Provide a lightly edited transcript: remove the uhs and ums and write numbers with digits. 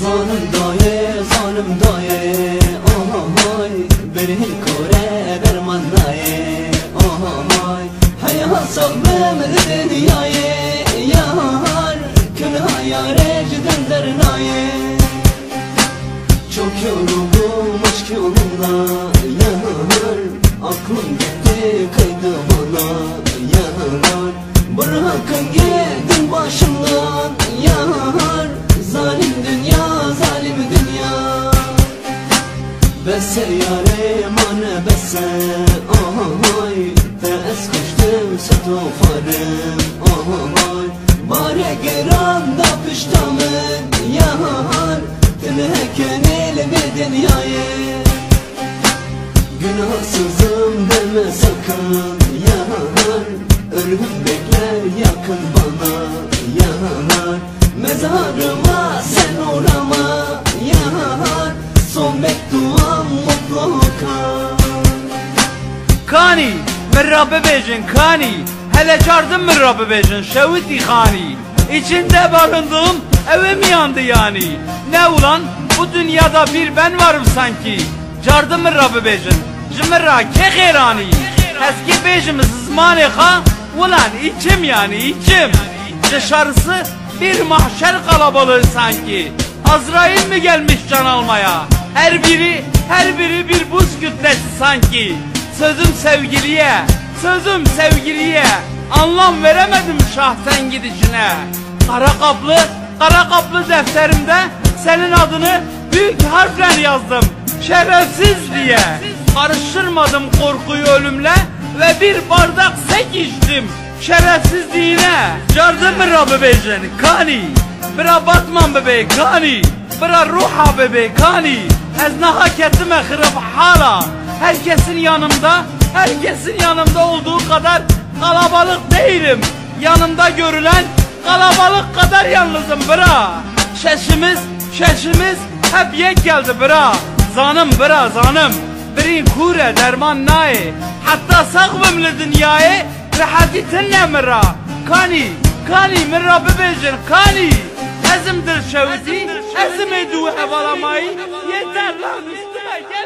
zalim daye oy berin kore derman daye oy hayat sabrım dünyayı yar kına yare cidden dernaye çok yoruldum aşk yolunda yar aklım gitti kaydı bana yar bırakın gidin başımdan yar zalim dünya zalim dünya bese yare mane bese oy tez kuştum seto farım oy bare geran da piştamın yar tülheken elimi dünyayı günahsızım deme sakın yar ölüm bekler yakın bana yar mezarıma sen uğrama yar son mektuam mutlaka Kani merrabe bejin kani hele çardım merrabe bejin şeviti khani içinde barındığım evim yandı yani ne ulan bu dünyada bir ben varım sanki cardım merrabe bejin jmerra ke khairani eski bejimiz zmane ha ulan içim yani içim dışarısı bir mahşer kalabalığı sanki Azrail mi gelmiş can almaya her biri bir buz kütlesi sanki sözüm sevgiliye anlam veremedim şahsen gidişine kara kaplı defterimde senin adını büyük harfle yazdım şerefsiz diye karıştırmadım korkuyu ölümle ve bir bardak sek içtim şerefsizliğine cardım mı Rabbi beycan kani bira batman bebe kani bira ruha bebe kani ez nahak ettim ekhirif hala herkesin yanımda olduğu kadar kalabalık değilim yanımda görülen kalabalık kadar yalnızım bira şeşimiz hep yek geldi bira zanım birin kure derman nae hatta sağvım li dünyayı rahati tinne mira kani mira bebejin kani ezim dil şevzi ezim edu hevalamayı yeter lan üstüme